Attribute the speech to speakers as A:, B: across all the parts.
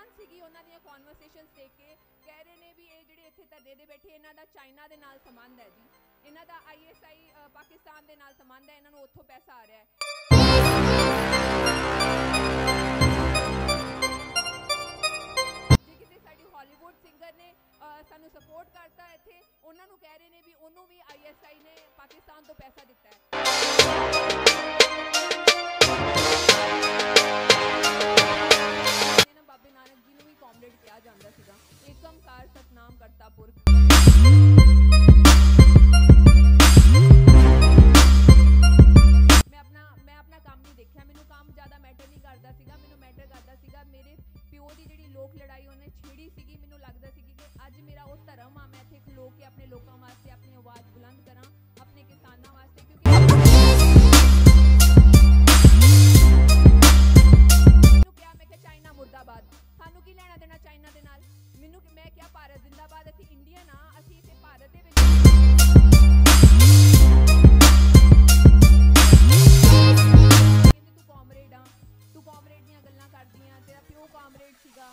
A: हैरान सीगी उन्हां ਦੀਆਂ ਕਨਵਰਸੇਸ਼ਨਸ देख के। कह रहे ने भी ये ਜਿਹੜੇ ਇੱਥੇ ਧਰਨੇ ਦੇ ਬੈਠੇ ਇਹਨਾਂ ਦਾ ਚਾਈਨਾ ਦੇ ਨਾਲ ਸੰਬੰਧ ਹੈ ਜੀ, ਇਹਨਾਂ ਦਾ ISI ਪਾਕਿਸਤਾਨ ਦੇ ਨਾਲ ਸੰਬੰਧ ਹੈ, ਇਹਨਾਂ ਨੂੰ ਉੱਥੋਂ ਪੈਸਾ ਆ ਰਿਹਾ ਹੈ। हॉलीवुड सिंगर ने सानू सपोर्ट करता है इत्थे, उन्हां नू कह रहे ने भी उन्होंने भी ISI ने पाकिस्तान तो पैसा दिता है। बाबे नानक जी नू भी कॉमरेड कहा जाता सीगा। एक ओंकार सतनाम करता पुरख। मैं अपना काम नहीं देखा, मैनू काम ज़्यादा मैटर नहीं करता सीगा, मैनू मैटर करता सीगा मेरे प्यो की जिहड़ी लोक लड़ाई उन्हें छेड़ी सीगी। मैनू लगता सी कि अज मेरा वो धर्म आ, मैं इत्थे खलो के अपने लोगों वास्ते अपनी आवाज़ बुलंद करा, अपने किसानों वास्ते। क्योंकि मैनू क्या मैं चाइना मुर्दाबाद, सानू की लेना देना चाइना दे नाल। मैनू मैं क्या भारत जिंदाबाद, असीं इंडियन आ, असीं इत्थे भारत दे विच तू कॉमरेड दीयां गल्लां करदियां, तेरा प्यो कॉमरेड सीगा।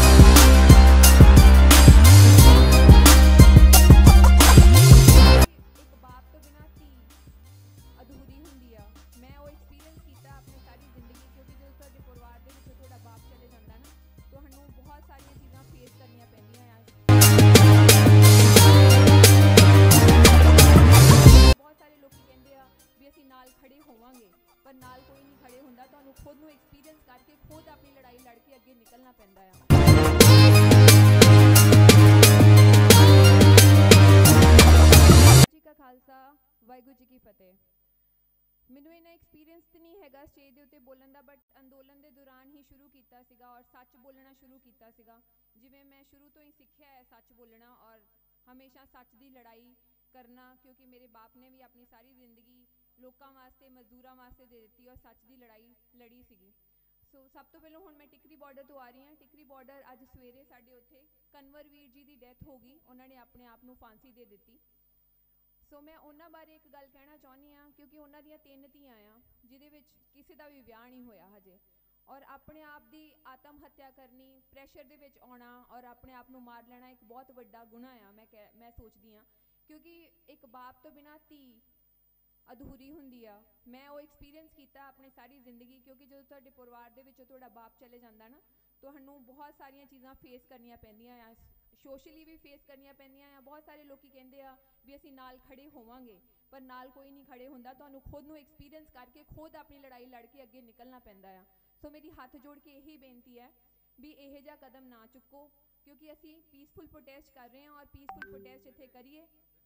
A: एक बाप तो बिना धी अधूरी हुंदी आ। मैं वो एक्सपीरियंस कीता अपनी सारी जिंदगी, क्योंकि जो तुहाडे परिवार दे विच तुहाडा बाप चले जांदा ना, तुहानू बहुत सारियां चीज़ां फेस करनियां पैंदियां आ। बहुत सारे लोग कहंदे आ भी असीं नाल खड़े होवांगे, पर नाल कोई नहीं खड़े हुंदा। तुहानू खुद नू एक्सपीरियंस करके खुद अपनी लड़ाई लड़ के अगे निकलना पैंदा है। जी का खालसा, वाहिगुरू जी की फतेह। मैनू इन्ना एक्सपीरियंस तो नहीं हैगा स्टेज के उत्ते बोलण दा, बट अंदोलन के दौरान ही शुरू किया सीगा और सच बोलना शुरू किया सीगा। जिवें मैं शुरू तो ही सीखिया है सच बोलना और हमेशा सच की लड़ाई करना, क्योंकि मेरे बाप ने भी अपनी सारी जिंदगी लोगों वास्ते मजदूरों वास्ते दे दी और सच की लड़ाई लड़ी सीगी। सो सब तो पहले हुण मैं टिकरी बॉर्डर तो आ रही हाँ। टिकरी बॉर्डर अज सवेरे साडे उत्थे कन्वरवीर जी की डैथ हो गई, उन्होंने अपने आप को फांसी दे दी। सो मैं उन्होंने बारे एक गल कहना चाहनी हाँ, क्योंकि उन्होंने दियां 3 धीआं आ जिहदे विच किसी का भी विआह नहीं होया हजे, और अपने आप की आत्म हत्या करनी, प्रैशर दे विच आउणा और अपने आप को मार लेना एक बहुत वड्डा गुनाह आ। मैं सोचती हाँ, क्योंकि एक बाप तो बिना धी अधूरी हुंदी आ। मैं वो एक्सपीरियंस कीता अपनी सारी जिंदगी, क्योंकि जो तुहाडे परिवार दे विच तुहाडा बाप चले जांदा ना, तुहानू बहुत सारियां चीज़ां फेस करनियां पैंदियां आ, सोशली भी फेस करनियां पैंदियां आ। बहुत सारे लोग कहंदे आ भी असीं नाल खड़े होवांगे, पर नाल कोई नहीं खड़े हुंदा। तुहानू खुद नू एक्सपीरियंस करके खुद अपनी लड़ाई लड़ के अगे निकलना पैंदा आ। सो मेरी हाथ जोड़ के यही बेनती है भी इहो जिहा कदम ना चुको, क्योंकि असीं पीसफुल प्रोटेस्ट कर रहे हैं और पीसफुल प्रोटेस्ट इत्थे करिए।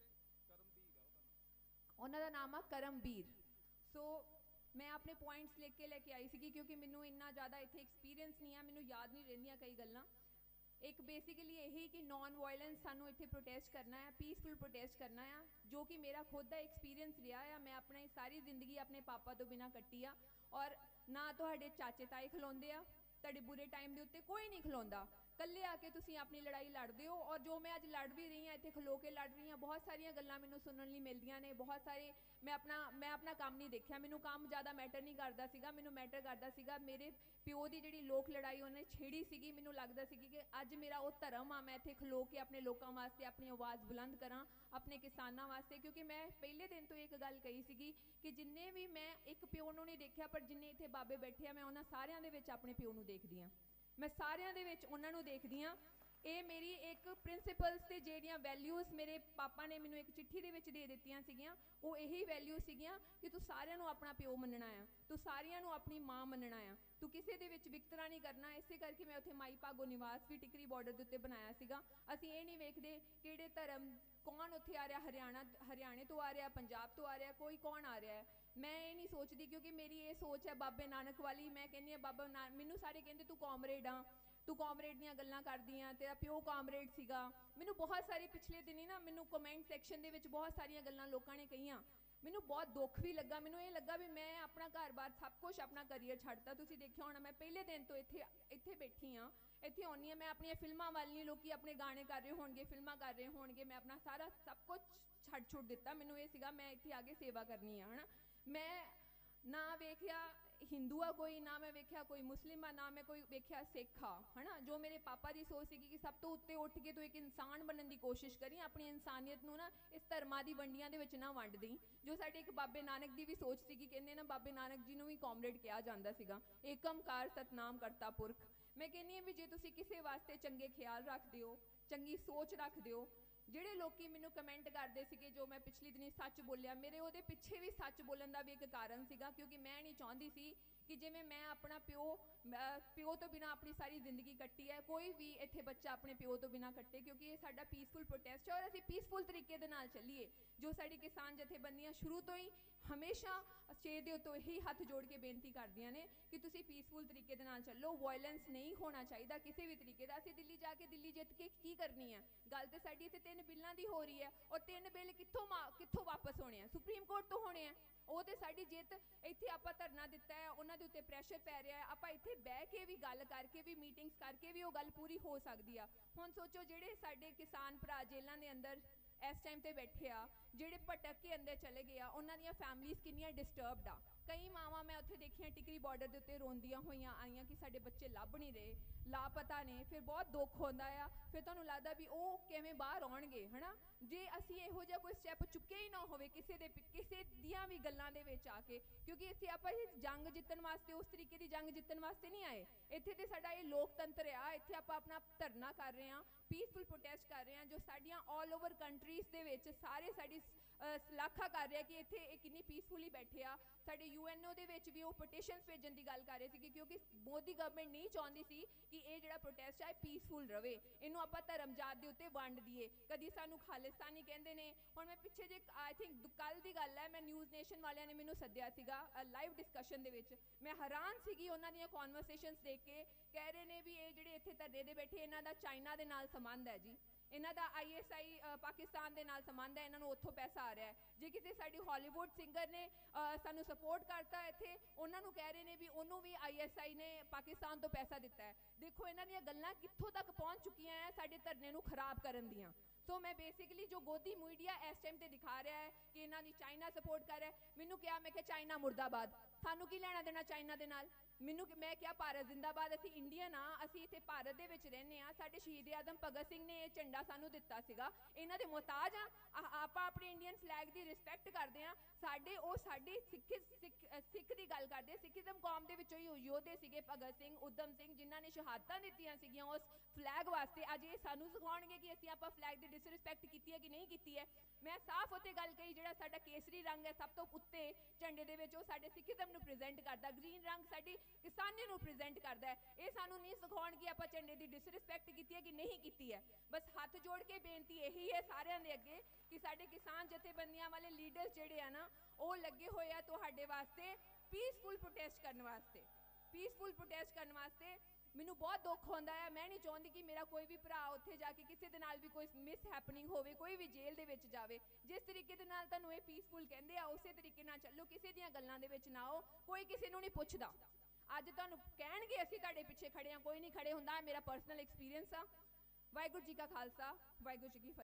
A: उन्होंने नाम है करमबीर। सो मैं अपने पॉइंट्स लिख के लेके आई सी, क्योंकि मैनू इन्ना ज़्यादा इत्थे एक्सपीरियंस नहीं है, मैनू याद नहीं रहिंदियां कई गल्लां। एक बेसिकली यही कि नॉन वायलेंस सानू इत्थे प्रोटेस्ट करना है, पीसफुल प्रोटेस्ट करना है, जो कि मेरा खुद का एक्सपीरियंस रहा है। मैं अपनी सारी जिंदगी अपने पापा तो बिना कट्टी आ, और ना तुहाडे चाचे ताए खलोंदे आ, तुहाडे बुरे टाइम के उत्ते कोई नहीं खलोंदा। कल्ले आके तुसीं अपनी लड़ाई लड़दे हो, और जो मैं अज लड़ भी रही हाँ, इत्थे खलो के लड़ रही हाँ। बहुत सारियां गल्लां मैनू सुनने लई मिलदियां ने, बहुत सारे मैं अपना काम नहीं देखा, मैनू काम ज़्यादा मैटर नहीं करता सीगा, मैनू मैटर करता सीगा मेरे प्यो की जिहड़ी लोक लड़ाई उन्हें छेड़ी सीगी। मैनू लगता सी कि अज मेरा वो धर्म आ, मैं इत्थे खलो के अपने लोगों वास्ते अपनी आवाज़ बुलंद करा, अपने किसानों वास्ते। क्योंकि मैं पहले दिन तो एक गल कही सीगी कि जिन्ने भी मैं एक प्यो नूं नहीं देखा, पर जिन्ने इत्थे बाबे बैठे आ, मैं उन्हां सारियां दे विच अपने प्यो नूं देखदी हाँ, मैं सारियां दे विच उन्हां नूं देखदी हाँ। ये मेरी एक प्रिंसिपल्स ते जेहड़ियां वैल्यूज़ मेरे पापा ने मैनू एक चिट्ठी दे विच दे दित्तियां सीगियां, वो यही वैल्यूज़ सीगियां कि तू सारियां नूं अपना प्यो मनना आ, तू सारियां नूं अपनी माँ मनना आ, तू किसी दे विच वितकरा नहीं करना। इसे करके मैं उत्थे माई भागो निवास भी टिकरी बॉर्डर के उत्ते बनाया सीगा। असीं ये नहीं वेखदे किहड़े धर्म कौन उत्थे आ रहा, हरियाणे तो आ रहा, पंजाब तो आ रहा, कोई कौन आ रहा है, मैं ये नहीं सोचती। क्योंकि मेरी ये सोच है बाबे नानक वाली। मैं कहनी बाबा मैनू सारे कहते तू कॉमरेड आ, तू कॉमरेड दीयां गल्लां करदी आ, तेरा प्यो कॉमरेड सीगा। मैनू बहुत सारी पिछले दिन ही ना मैनू कमेंट सैक्शन दे विच बहुत सारियां गल्लां लोकां ने कहियां, मैनू बहुत दुख भी लगा। मैनू ये लगा भी मैं अपना घर बार सब कुछ अपना करियर छड्डता। तुसीं देखिया होना मैं पहले दिन तो इत्थे बैठी हाँ, इत्थे आउंदी हाँ। मैं अपनी फिल्मां वाल नहीं, लोग अपने गाने कर रहे होणगे, फिल्मां कर रहे होणगे, मैं अपना सारा सब कुछ छड्ड छुड़ दिता। मैनू ये सीगा मैं इत्थे आके सेवा करनी है, है ना। मैं ना वेखिया हिंदू आ कोई ना मैं वेख्या कोई मुस्लिम आ ना मैं कोई वेख्या सिख आ, है ना। जो मेरे पापा की सोच सी कि सब तो उत्ते उठ के तो एक इंसान बनने की कोशिश करी, अपनी इंसानियत नूं ना इस धर्मां दी वंडियां दे विच ना वंड दी। जो साडे एक बाबे नानक की भी सोच सी कि कहंदे ना बाबे नानक जी नूं भी कॉमरेड कहा जांदा सीगा, एकमकार सतनाम करता पुरख। मैं कहनी है भी जे तुसीं किसी वास्ते चंगे ख्याल रखते हो, चंगी सोच रखते हो, ਜਿਹੜੇ ਲੋਕੀ ਮੈਨੂੰ ਕਮੈਂਟ ਕਰਦੇ ਸੀਗੇ ਜੋ ਮੈਂ ਪਿਛਲੀ ਦਿਨੀ ਸੱਚ ਬੋਲਿਆ, ਮੇਰੇ ਉਹਦੇ ਪਿੱਛੇ ਵੀ ਸੱਚ ਬੋਲਣ ਦਾ ਵੀ ਇੱਕ ਕਾਰਨ ਸੀਗਾ, ਕਿਉਂਕਿ ਮੈਂ ਨਹੀਂ ਚਾਹੁੰਦੀ ਸੀ ਕਿ ਜਿਵੇਂ ਮੈਂ ਆਪਣਾ ਪਿਓ ਤੋਂ ਬਿਨਾਂ ਆਪਣੀ ਸਾਰੀ ਜ਼ਿੰਦਗੀ ਕੱਟੀ ਹੈ, ਕੋਈ ਵੀ ਇੱਥੇ ਬੱਚਾ ਆਪਣੇ ਪਿਓ ਤੋਂ ਬਿਨਾਂ ਕੱਟੇ, ਕਿਉਂਕਿ ਇਹ ਸਾਡਾ ਪੀਸਫੁਲ ਪ੍ਰੋਟੈਸਟ ਹੈ ਔਰ ਅਸੀਂ ਪੀਸਫੁਲ ਤਰੀਕੇ ਦੇ ਨਾਲ ਚੱਲੀਏ। ਜੋ ਸਾਡੀ ਕਿਸਾਨ ਜਥੇਬੰਦੀਆਂ ਸ਼ੁਰੂ ਤੋਂ ਹੀ ਹਮੇਸ਼ਾ ਸਟੇਜ ਦੇ ਉੱਤੇ ਹੀ ਹੱਥ ਜੋੜ ਕੇ ਬੇਨਤੀ ਕਰਦੀਆਂ ਨੇ ਕਿ ਤੁਸੀਂ ਪੀਸਫੁਲ ਤਰੀਕੇ ਦੇ ਨਾਲ ਚੱਲੋ, ਵਾਇਲੈਂਸ ਨਹੀਂ ਹੋਣਾ ਚਾਹੀਦਾ ਕਿਸੇ ਵੀ ਤਰੀਕੇ ਦਾ। ਅਸੀਂ ਦਿੱਲੀ ਜਾ ਕੇ ਦਿੱਲੀ ਜਿੱਤ ਕੇ ਕੀ ਕਰਨੀ ਹੈ? ਗੱਲ ਤੇ ਸਾਡੀ ਇੱਥੇ 3 ਬਿੱਲਾਂ ਦੀ ਹੋ ਰਹੀ ਹੈ ਔਰ 3 ਬਿੱਲ ਕਿੱਥੋਂ ਵਾਪਸ ਹੋਣੇ ਆ? ਸੁਪਰੀਮ ਕੋਰਟ ਤੋਂ ਹੋਣੇ ਆ। ਉਹ ਤੇ ਸਾਡੀ ਜਿੱਤ, ਇੱਥੇ ਆਪਾਂ ਧਰਨਾ ਦਿੱਤਾ ਹੈ, ਉਹਨਾਂ ਦੇ ਉੱਤੇ ਪ੍ਰੈਸ਼ਰ ਪੈ ਰਿਹਾ ਹੈ, ਆਪਾਂ ਇੱਥੇ ਬਹਿ ਕੇ ਵੀ ਗੱਲ ਕਰਕੇ ਵੀ ਮੀਟਿੰਗਸ ਕਰਕੇ ਵੀ ਉਹ ਗੱਲ ਪੂਰੀ ਹੋ ਸਕਦੀ ਆ। ਹੁਣ ਸੋਚੋ ਜਿਹੜੇ ਸਾਡੇ ਕਿਸਾਨ ਭਰਾ ਜੇਲ੍ਹਾਂ ਦੇ ਅੰਦਰ ਇਸ ਟਾਈਮ ਤੇ ਬੈਠੇ ਆ, ਜਿਹੜੇ ਭਟਕ ਕੇ ਅੰਦਰ ਚਲੇ ਗਏ ਆ, ਉਹਨਾਂ ਦੀਆਂ ਫੈਮਲੀਜ਼ ਕਿੰਨੀਆਂ ਡਿਸਟਰਬਡ ਆ। ਕਈ ਮਾਵਾਂ ਮੈਂ ਉੱਥੇ ਦੇਖੀਆਂ ਟਿਕਰੀ ਬਾਰਡਰ ਦੇ ਉੱਤੇ ਰੋਂਦੀਆਂ ਹੋਈਆਂ ਆਈਆਂ ਕਿ ਸਾਡੇ ਬੱਚੇ ਲੱਭ ਨਹੀਂ ਰਹੇ, ਲਾਪਤਾ ਨੇ। ਫਿਰ ਬਹੁਤ ਦੁੱਖ ਹੁੰਦਾ ਆ, ਫਿਰ ਤੁਹਾਨੂੰ ਲੱਗਦਾ ਵੀ ਉਹ ਕਿਵੇਂ ਬਾਹਰ ਆਉਣਗੇ, ਹੈ ਨਾ। ਜੇ ਅਸੀਂ ਇਹੋ ਜਿਹਾ ਕੋਈ ਸਟੈਪ ਚੁੱਕਿਆ ਹੀ ਨਾ ਹੋਵੇ ਕਿਸੇ ਦੀਆਂ ਵੀ ਗੱਲਾਂ ਦੇ ਵਿੱਚ ਆ ਕੇ, ਕਿਉਂਕਿ ਇੱਥੇ ਆਪਾਂ ਇਹ ਜੰਗ ਜਿੱਤਣ ਵਾਸਤੇ, ਉਸ ਤਰੀਕੇ ਦੀ ਜੰਗ ਜਿੱਤਣ ਵਾਸਤੇ ਨਹੀਂ ਆਏ। ਇੱਥੇ ਤੇ ਸਾਡਾ ਇਹ ਲੋਕਤੰਤਰ ਆ, ਇੱਥੇ ਆਪਾਂ ਆਪਣਾ ਧਰਨਾ ਕਰ ਰਹੇ ਹਾਂ, ਪੀਸਫੁਲ ਪ੍ਰੋਟੈਸਟ ਕਰ ਰਹੇ ਹਾਂ, ਜੋ ਸਾਡੀਆਂ ਆਲ ਓਵਰ ਕੰਟਰੀਜ਼ ਦੇ ਵਿੱਚ ਸਾਰੇ ਸਾਡੀ ਸਲਾਖਾ ਕਰ ਰਿਹਾ ਕਿ ਇੱਥੇ ਇਹ ਕਿੰਨੀ ਪੀਸਫੁਲੀ ਬੈਠੇ ਆ। ਸਾਡੇ UNO ਦੇ ਵਿੱਚ ਵੀ ਉਹ ਪਟੀਸ਼ਨਸ ਭੇਜਣ ਦੀ ਗੱਲ ਕਰ ਰਹੇ ਸੀ, ਕਿਉਂਕਿ ਮੋਦੀ ਗਵਰਨਮੈਂਟ ਨਹੀਂ ਚਾਹੁੰਦੀ ਸੀ ਕਿ ਇਹ ਜਿਹੜਾ ਪ੍ਰੋਟੈਸਟ ਹੈ ਪੀਸਫੁਲ ਰਵੇ, ਇਹਨੂੰ ਆਪਾਂ ਧਰਮਜਾਤ ਦੇ ਉੱਤੇ ਵੰਡ ਦਈਏ। ਕਦੀ ਸਾਨੂੰ ਖਾਲਿਸਤਾਨੀ ਕਹਿੰਦੇ ਨੇ। ਹੁਣ ਮੈਂ ਪਿੱਛੇ ਜੇ ਆਈ ਥਿੰਕ ਕੱਲ੍ਹ ਦੀ ਗੱਲ ਹੈ, ਮੈਂ ਨਿਊਜ਼ ਨੇਸ਼ਨ ਵਾਲਿਆਂ ਨੇ ਮੈਨੂੰ ਸੱਦਿਆ ਸੀਗਾ ਲਾਈਵ ਡਿਸਕਸ਼ਨ ਦੇ ਵਿੱਚ। ਮੈਂ ਹੈਰਾਨ ਸੀਗੀ ਉਹਨਾਂ ਦੀਆਂ ਕਨਵਰਸੇਸ਼ਨਸ ਦੇਖ ਕੇ। ਕਹਿ ਰਹੇ ਨੇ ਵੀ ਇਹ ਜਿਹੜੇ ਇੱਥੇ ਧਰਨੇ ਦੇ ਬੈਠੇ, ਇਹਨਾਂ ਦਾ ਚਾਈਨਾ ਦੇ ਨਾਲ ਸੰਬੰਧ ਹੈ ਜੀ, ਇਹਨਾਂ ਦਾ ISI ਪਾਕਿਸਤਾਨ ਦੇ ਨਾਲ ਸੰਬੰਧ ਹੈ, ਇਹਨਾਂ ਨੂੰ ਉੱਥੋਂ ਪੈਸਾ ਆ ਰਿਹਾ ਹੈ। ਜੇ ਕਿਸੇ ਸਾਡੀ ਹਾਲੀਵੁੱਡ ਸਿੰਗਰ ਨੇ ਸਾਨੂੰ ਸਪੋਰਟ ਕਰਤਾ ਇੱਥੇ, ਉਹਨਾਂ ਨੂੰ ਕਹਿ ਰਹੇ ਨੇ ਵੀ ਉਹਨੂੰ ਵੀ ISI ਨੇ ਪਾਕਿਸਤਾਨ ਤੋਂ ਪੈਸਾ ਦਿੱਤਾ ਹੈ। ਦੇਖੋ ਇਹਨਾਂ ਦੀਆਂ ਗੱਲਾਂ ਕਿੱਥੋਂ ਤੱਕ ਪਹੁੰਚ ਚੁੱਕੀਆਂ ਹੈ ਸਾਡੇ ਧਰਨੇ ਨੂੰ ਖਰਾਬ ਕਰਨ ਦੀਆਂ। ਸੋ ਮੈਂ ਬੇਸਿਕਲੀ ਜੋ ਗੋਦੀ ਮੀਡੀਆ ਇਸ ਟਾਈਮ ਤੇ ਦਿਖਾ ਰਿਹਾ ਹੈ ਕਿ ਇਹਨਾਂ ਦੀ ਚਾਈਨਾ ਸਪੋਰਟ ਕਰ ਰਿਹਾ, ਮੈਨੂੰ ਕਿਹਾ, ਮੈਂ ਕਿਹਾ ਚਾਈਨਾ ਮੁਰਦਾਬਾਦ, ਸਾਨੂੰ ਕੀ ਲੈਣਾ ਦੇਣਾ ਚਾਈਨਾ ਦੇ ਨਾਲ। ਮੈਂ ਕਿਹਾ ਭਾਰਤ ਜ਼ਿੰਦਾਬਾਦ, ਅਸੀਂ ਇੰਡੀਅਨ ਆ, ਅਸੀਂ ਇੱਥੇ ਭਾਰਤ ਦੇ ਵਿੱਚ ਰਹਿੰਦੇ ਆ। ਸਾਡੇ ਸ਼ਹੀਦ ਆਜ਼ਮ ਭਗਤ ਸਿੰਘ ਨੇ ਇਹ ਝੰਡਾ ਸਾਨੂੰ ਦਿੱਤਾ ਸੀਗਾ, ਇਹਨਾਂ ਦੇ ਮੁਹਤਾਜ ਆ। ਆਪਾਂ ਆਪਣੇ ਇੰਡੀਅਨ ਫਲੈਗ ਦੀ ਰਿਸਪੈਕਟ ਕਰਦੇ ਆ। ਸਾਡੀ ਸਿੱਖ ਦੀ ਗੱਲ ਕਰਦੇ, ਸਿੱਖੀਜ਼ਮ ਕੌਮ ਦੇ ਵਿੱਚੋਂ ਹੀ ਯੋਧੇ ਸੀਗੇ ਭਗਤ ਸਿੰਘ, ਊਧਮ ਸਿੰਘ, ਜਿਨ੍ਹਾਂ ਨੇ ਸ਼ਹਾਦਤਾਂ ਦਿੱਤੀਆਂ ਸੀਗੀਆਂ ਉਸ ਫਲੈਗ ਵਾਸਤੇ। ਅੱਜ ਇਹ ਸਾਨੂੰ ਸਿਖਾਉਣਗੇ ਕਿ ਅਸੀਂ ਆਪਾਂ ਫਲੈਗ ਦੀ ਡਿਸਰਿਸਪੈਕਟ ਕੀਤੀ ਹੈ ਕਿ ਨਹੀਂ ਕੀਤੀ ਹੈ। ਮੈਂ ਸਾਫ਼ ਉੱਤੇ ਗੱਲ ਕਹੀ, ਜਿਹੜਾ ਸਾਡਾ ਕੇਸਰੀ ਰੰਗ ਹੈ ਸਭ ਤੋਂ ਉੱਤੇ ਝੰਡੇ ਦੇ ਵਿੱਚ, ਉਹ ਸਾਡੇ ਸਿੱਖੀਜ਼ਮ ਨੂੰ ਪ੍ਰੈਜ਼ੈਂਟ ਕਰਦਾ। ਗ੍ਰੀਨ ਰੰਗ ਸਾਡੀ ਕਿਸਾਨੀ ਨੂੰ ਪ੍ਰੈਜ਼ੈਂਟ ਕਰਦਾ ਹੈ। ਇਹ ਸਾਨੂੰ ਨਹੀਂ ਸਿਖਾਉਣ ਕਿ ਆਪਾਂ ਝੰਡੇ ਦੀ ਡਿਸਰਿਸਪੈਕਟ ਕੀਤੀ ਹੈ ਕਿ ਨਹੀਂ ਕੀਤੀ ਹੈ। ਬਸ ਹੱਥ ਜੋੜ ਕੇ ਬੇਨਤੀ ਇਹੀ ਹੈ ਸਾਰਿਆਂ ਦੇ ਅੱਗੇ ਕਿ ਸਾਡੇ ਕਿਸਾਨ ਜਥੇਬੰਦੀਆਂ ਵਾਲੇ ਲੀਡਰਸ ਜਿਹੜੇ ਆ ਨਾ, ਉਹ ਲੱਗੇ ਹੋਏ ਆ ਤੁਹਾਡੇ ਵਾਸਤੇ ਪੀਸਫੁਲ ਪ੍ਰੋਟੈਸਟ ਕਰਨ ਵਾਸਤੇ। ਮੈਨੂੰ ਬਹੁਤ ਦੁੱਖ ਹੁੰਦਾ ਹੈ। ਮੈਂ ਨਹੀਂ ਚਾਹੁੰਦੀ ਕਿ ਮੇਰਾ ਕੋਈ ਵੀ ਭਰਾ ਉੱਥੇ ਜਾ ਕੇ ਕਿਸੇ ਦੇ ਨਾਲ ਵੀ ਕੋਈ ਮਿਸ ਹੈਪਨਿੰਗ ਹੋਵੇ, ਕੋਈ ਵੀ ਜੇਲ੍ਹ ਦੇ ਵਿੱਚ ਜਾਵੇ। ਜਿਸ ਤਰੀਕੇ ਦੇ ਨਾਲ ਤੁਹਾਨੂੰ ਇਹ ਪੀਸਫੁਲ ਕਹਿੰਦੇ ਆ, ਉਸੇ ਤਰੀਕੇ ਨਾਲ ਚੱਲੋ, ਕਿਸੇ ਦੀਆਂ ਗੱਲਾਂ ਦੇ ਵਿੱਚ ਨਾ ਆਓ। ਕੋਈ ਕਿਸੇ ਨੂੰ ਨਹੀਂ ਪੁੱਛਦਾ। ਅੱਜ ਤੁਹਾਨੂੰ ਕਹਿਣਗੇ ਅਸੀਂ ਤੁਹਾਡੇ ਪਿੱਛੇ ਖੜੇ ਹਾਂ, ਕੋਈ ਨਹੀਂ ਖੜੇ ਹੁੰਦਾ। ਮੇਰਾ ਪਰਸਨਲ ਐਕਸਪੀਰੀਅੰਸ ਆ। ਵਾਹਿਗੁਰੂ ਜੀ ਕਾ ਖਾਲਸਾ, ਵਾਹਿਗੁਰੂ ਜੀ ਕੀ ਫਤਿਹ।